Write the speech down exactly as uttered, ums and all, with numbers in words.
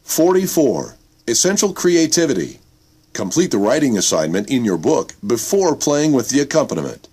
forty-four. Essential creativity. Complete the writing assignment in your book before playing with the accompaniment.